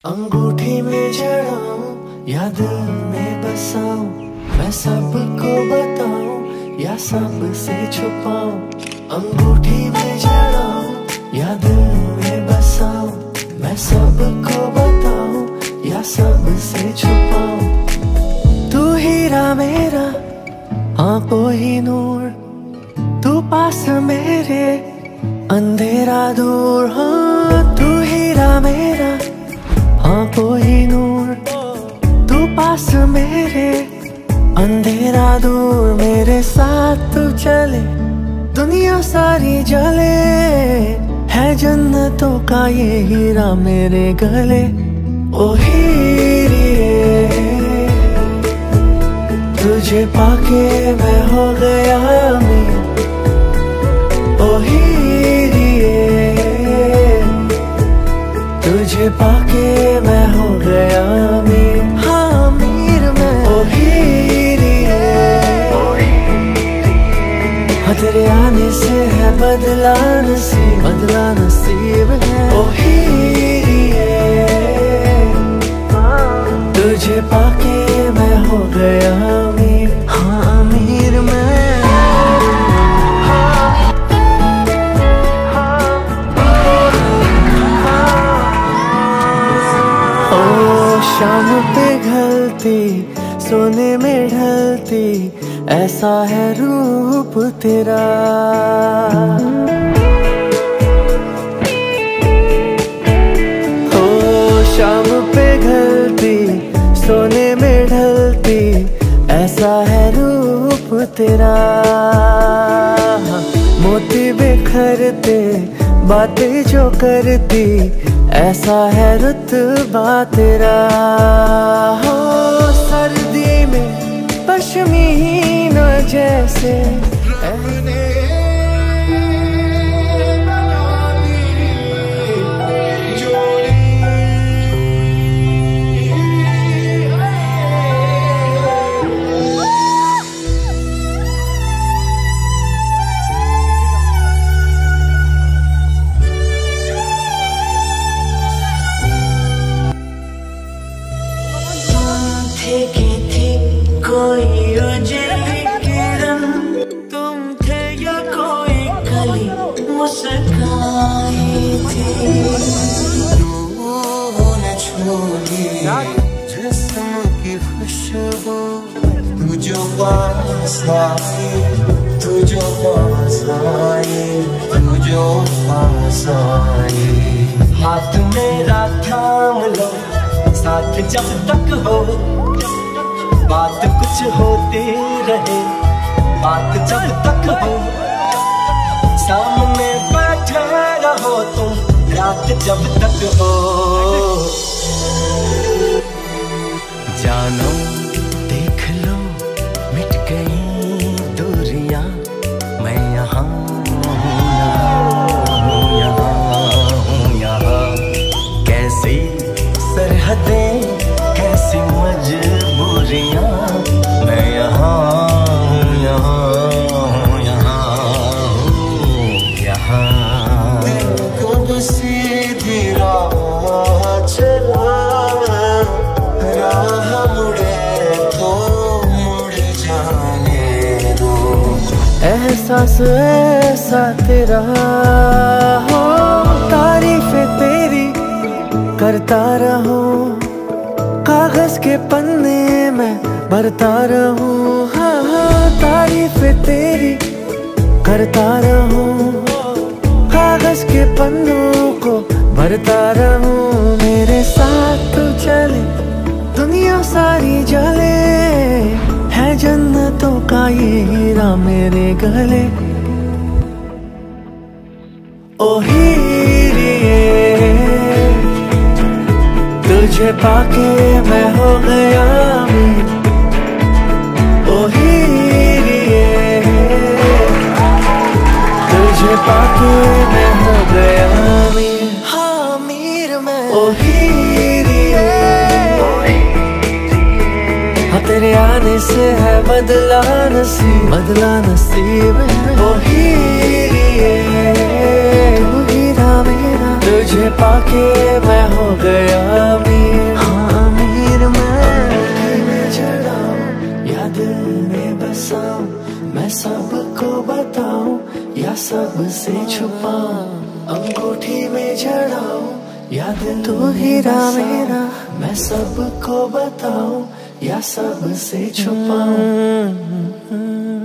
अंगूठी में जड़ाऊं या दिल में बसाऊं, मैं सबको बताऊं या सबसे छुपाऊं। अंगूठी में जड़ाऊं या दिल में बसाऊं, मैं सबको बताऊं या सबसे छुपाऊं। तू हीरा मेरा आंखों ही नूर, तू पास मेरे अंधेरा दूर। हाँ तू हीरा मेरा आंखों ही नूर, तू पास मेरे अंधेरा दूर। मेरे साथ तू चले दुनिया सारी जले, है जन्नतों का ये हीरा मेरे गले। ओ हीरे तुझे पाके मैं हो गया अमीर। ओ हीरे तुझे पाके मैं हो गया अमीर। हाँ अमीर मैं। ओ हीरे हाँ तेरे आने से है बदला नसीब है। ओ हीरे तुझे पाके मैं हो गया अमीर। हाँ अमीर मैं। शाम पे ढलती सोने में ढलती, ऐसा है रूप तेरा। ओ शाम पे ढलती सोने में ढलती, ऐसा है रूप तेरा। मोती बिखरते बातें जो करती, ऐसा है रुतबा तेरा। हो सर्दी में पश्मीना जैसे कोई उजली किरण, तुम थे या कोई कली मुस्काई थी। रूह ने छोड़ी जिस्म की खुशबू, तू जो पास आई, तू जो पास आई, तू जो पास आई। हाथ मेरा थाम लो साथ जब तक हो, बात कुछ होती रहे बात जब तक हो। सामने बैठे रहो तुम रात जब तक हो। जानो देख लो मिट गई दूरियां, मैं यहाँ कैसी सरहदें कैसी मजबूरियां, मैं यहाँ कब सीधी राह चला, राह मुड़े तो मुड़ जाने दो। एहसास ऐसा तेरा हो, तारीफें तेरी करता रहूं, कागज के पन्ने में भरता रहूं। हाँ हाँ तारीफें तेरी करता रहूं, कागज के पन्नों को भरता रहूं। मेरे साथ तू चले दुनिया सारी जले, है जन्नतों का ये हीरा मेरे गले। ओ हीरे तुझे पाके मैं हो गया अमीर। ओ हीरे तुझे पाके मैं हो गया अमीर। हाँ अमीर मैं। ओ हीरे हाँ तेरे आने से है बदला नसीब है। ओ हीरे तू हीरा मेरा, तुझे पाके मैं हो गया अमीर। में बसाऊं, मैं सबको बताऊं या सबसे छुपाऊं, अंगूठी में जड़ाऊं या दिल तू हीरा मेरा, मैं सबको बताऊं या सबसे छुपाऊं।